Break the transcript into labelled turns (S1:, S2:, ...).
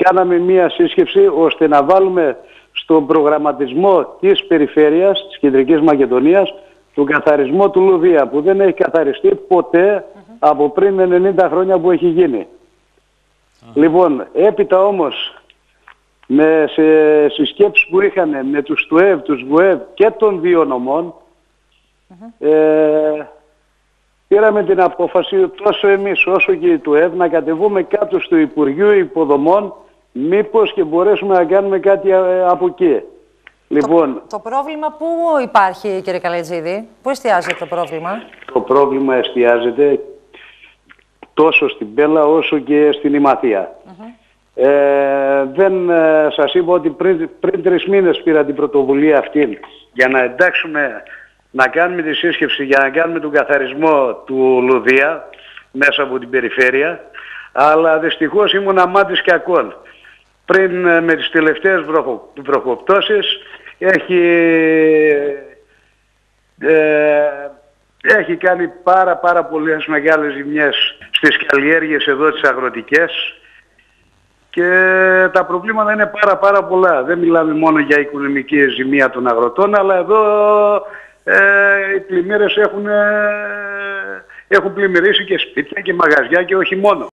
S1: κάναμε μία σύσκεψη ώστε να βάλουμε στον προγραμματισμό της περιφέρειας της Κεντρικής Μακεδονίας τον καθαρισμό του Λουδία, που δεν έχει καθαριστεί ποτέ από πριν 90 χρόνια που έχει γίνει. Λοιπόν, έπειτα όμως με συσκέψεις που είχαμε με τους ΤΟΕΒ, τους ΒΟΕΒ και των δύο νομών, πήραμε την απόφαση τόσο εμείς όσο και η ΤΟΕΒ να κατεβούμε κάτω στο Υπουργείο Υποδομών, μήπως και μπορέσουμε να κάνουμε κάτι από εκεί. Λοιπόν,
S2: το πρόβλημα πού υπάρχει, κύριε Καλετζίδη, πού εστιάζεται το πρόβλημα?
S1: Το πρόβλημα εστιάζεται τόσο στην Πέλα όσο και στην Ημαθία. Δεν σας είπα ότι πριν 3 μήνες πήρα την πρωτοβουλία αυτή για να εντάξουμε, να κάνουμε τη σύσκεψη για να κάνουμε τον καθαρισμό του Λουδία μέσα από την περιφέρεια, αλλά δυστυχώς ήμουν αμάτης κακών. Πριν με τις τελευταίες βροχοπτώσεις έχει κάνει πάρα πολλές μεγάλες ζημιές στις καλλιέργειες εδώ τις αγροτικές και τα προβλήματα είναι πάρα πολλά. Δεν μιλάμε μόνο για οικονομική ζημία των αγροτών, αλλά εδώ οι πλημμύρες έχουν πλημμυρίσει και σπίτια και μαγαζιά και όχι μόνο.